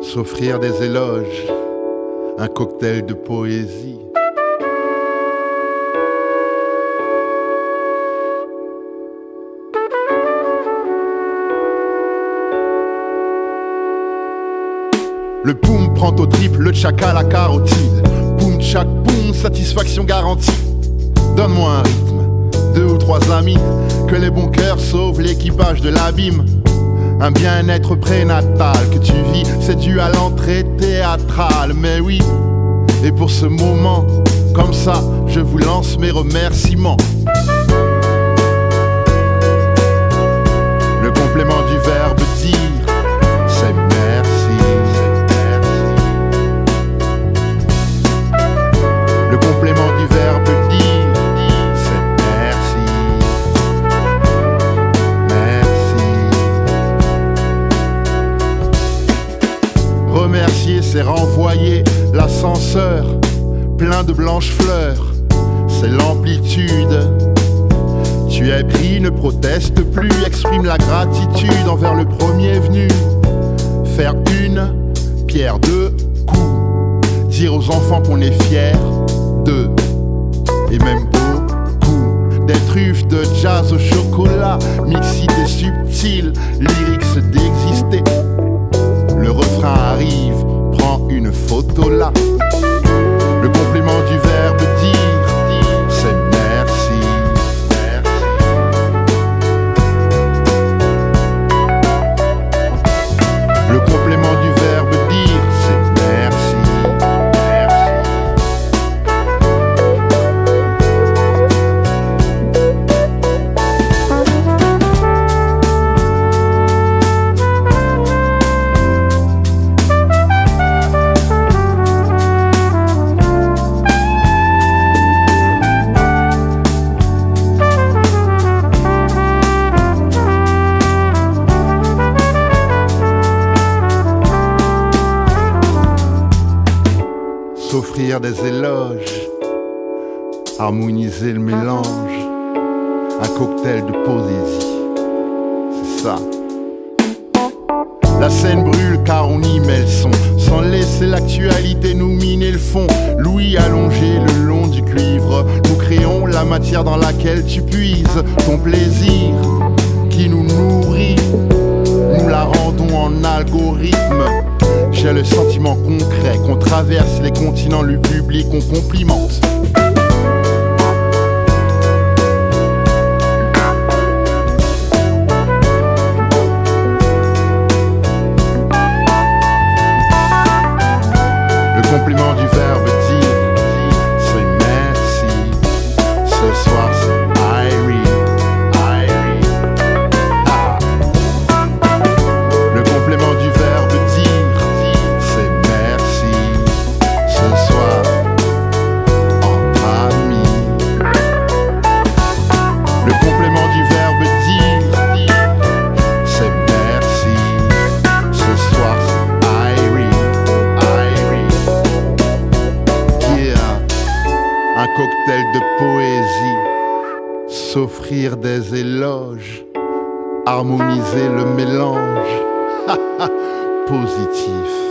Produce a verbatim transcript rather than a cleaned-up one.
s'offrir des éloges, un cocktail de poésie. Le poum prend au triple, le tchak à la carotide. Poum tchak poum, satisfaction garantie. Donne-moi un rythme, deux ou trois amis, que les bons cœurs sauvent l'équipage de l'abîme. Un bien-être prénatal que tu vis, c'est dû à l'entrée théâtrale. Mais oui, et pour ce moment, comme ça, je vous lance mes remerciements. Le complément du verbe dire, c'est merci. Le complément du verbe dire, c'est merci. Merci. Remercier, c'est renvoyer l'ascenseur plein de blanches fleurs. C'est l'amplitude. Tu es pris, ne proteste plus, exprime la gratitude envers le premier venu. Faire une pierre deux coups, dire aux enfants qu'on est fiers d'eux, et même beaucoup. Des truffes de jazz au chocolat, mixité subtile, lyrics d'exister. Le refrain arrive, prends une photo là. Le complément du verbe dire, c'est merci. Le complément du verbe dire, c'est merci. S'offrir des éloges, harmoniser le mélange, un cocktail de poésie, c'est ça. La scène brûle car on y met le son, sans laisser l'actualité nous miner le fond. L'ouïe allongée le long du cuivre, nous créons la matière dans laquelle tu puises ton plaisir qui nous nourrit. Nous la rendons en algorithme. J'ai le sentiment concret qu'on traverse les continents, le public on complimente. Le complément du verbe dire, c'est merci. Ce soir c'est Irie, Irie. Ah. Le complément du verbe dire, c'est merci. Ce soir entre amis. Le complément du verbe dire, c'est merci. Ce soir c'est Irie, Irie. Yeah. Un cocktail de poésie, s'offrir des éloges, harmoniser le mélange. Positif.